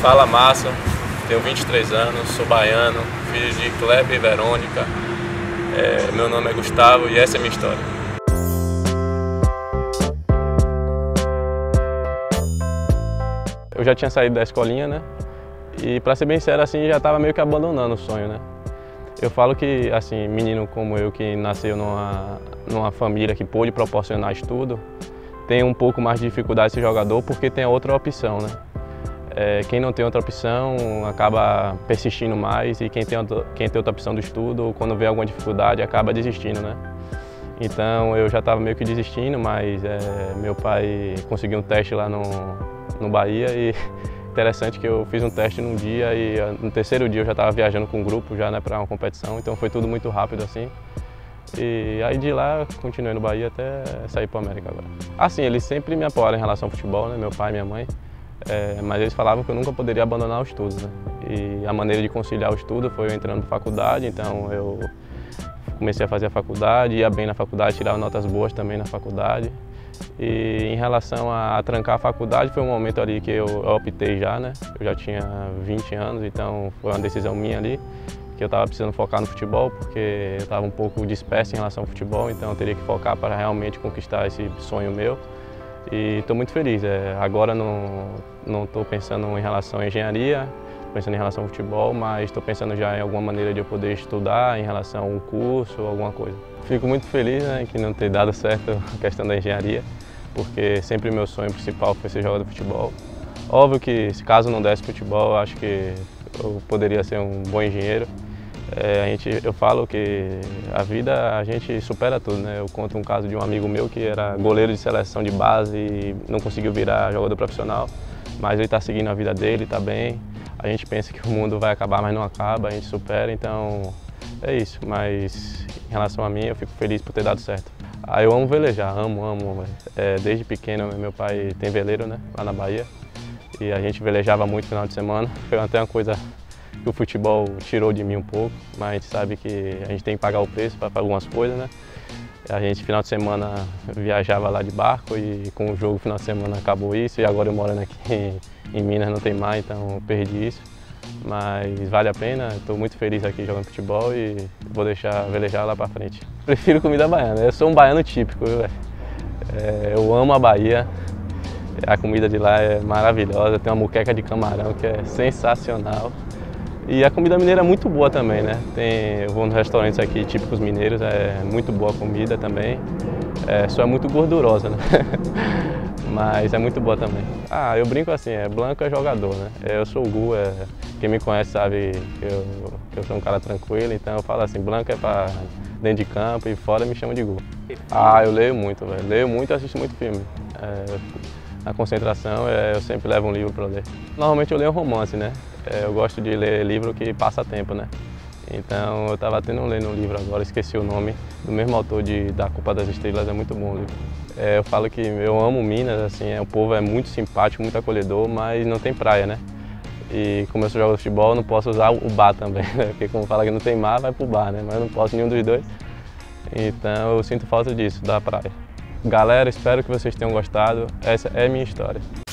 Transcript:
Fala Massa, tenho 23 anos, sou baiano, filho de Kleber e Verônica. Meu nome é Gustavo e essa é a minha história. Eu já tinha saído da escolinha, né? E pra ser bem sério, assim, já estava meio que abandonando o sonho, né? Eu falo que, assim, menino como eu que nasceu numa família que pôde proporcionar estudo, tem um pouco mais de dificuldade de ser jogador porque tem a outra opção, né? Quem não tem outra opção acaba persistindo mais e quem tem outra opção do estudo, quando vê alguma dificuldade, acaba desistindo, né? Então eu já estava meio que desistindo, mas meu pai conseguiu um teste lá no Bahia e interessante que eu fiz um teste num dia e no terceiro dia eu já estava viajando com um grupo já, né, para uma competição, então foi tudo muito rápido assim. E aí de lá continuei no Bahia até sair para a América agora. Assim, eles sempre me apoiaram em relação ao futebol, né, meu pai e minha mãe. Mas eles falavam que eu nunca poderia abandonar o estudo, né? E a maneira de conciliar o estudo foi eu entrando na faculdade, então eu comecei a fazer a faculdade, ia bem na faculdade, tirava notas boas também na faculdade. E em relação a trancar a faculdade, foi um momento ali que eu optei já, né? Eu já tinha 20 anos, então foi uma decisão minha ali, que eu estava precisando focar no futebol, porque eu estava um pouco disperso em relação ao futebol, então eu teria que focar para realmente conquistar esse sonho meu. E estou muito feliz. Agora não estou pensando em relação à engenharia, estou pensando em relação ao futebol, mas estou pensando já em alguma maneira de eu poder estudar em relação a um curso ou alguma coisa. Fico muito feliz, né, que não tenha dado certo a questão da engenharia, porque sempre meu sonho principal foi ser jogador de futebol. Óbvio que se caso não desse futebol, eu acho que eu poderia ser um bom engenheiro. Eu falo que a vida a gente supera tudo, né? Eu conto um caso de um amigo meu que era goleiro de seleção de base e não conseguiu virar jogador profissional, mas ele está seguindo a vida dele, está bem. A gente pensa que o mundo vai acabar, mas não acaba, a gente supera, então é isso. Mas em relação a mim, eu fico feliz por ter dado certo. Eu amo velejar, amo. Desde pequeno, meu pai tem veleiro, né? Lá na Bahia, e a gente velejava muito no final de semana. Foi até uma coisa que o futebol tirou de mim um pouco, mas a gente sabe que a gente tem que pagar o preço para algumas coisas, né? A gente, final de semana, viajava lá de barco e com o jogo, final de semana, acabou isso. E agora eu morando aqui em Minas, não tem mais, então eu perdi isso. Mas vale a pena, estou muito feliz aqui jogando futebol e vou deixar velejar lá para frente. Prefiro comida baiana, eu sou um baiano típico, viu, velho? Eu amo a Bahia, a comida de lá é maravilhosa, tem uma moqueca de camarão que é sensacional. E a comida mineira é muito boa também, né? Eu vou nos restaurantes aqui típicos mineiros, é muito boa a comida também. Só é muito gordurosa, né? Mas é muito boa também. Eu brinco assim, Blanco é jogador, né? Eu sou o Gu, quem me conhece sabe que eu sou um cara tranquilo, então eu falo assim, Blanco é para dentro de campo e fora me chama de Gu. Eu leio muito, velho. Leio muito e assisto muito filme. Na concentração, eu sempre levo um livro para ler. Normalmente eu leio romance, né? Eu gosto de ler livro que passa tempo, né? Então eu estava lendo um livro agora, esqueci o nome, do mesmo autor da Copa das Estrelas, é muito bom o livro. Eu falo que eu amo Minas, assim, o povo é muito simpático, muito acolhedor, mas não tem praia, né? E como eu sou jogador de futebol, eu não posso usar o bar também, né? Porque como fala que não tem mar, vai pro bar, né? Mas eu não posso nenhum dos dois. Então eu sinto falta disso, da praia. Galera, espero que vocês tenham gostado. Essa é a minha história.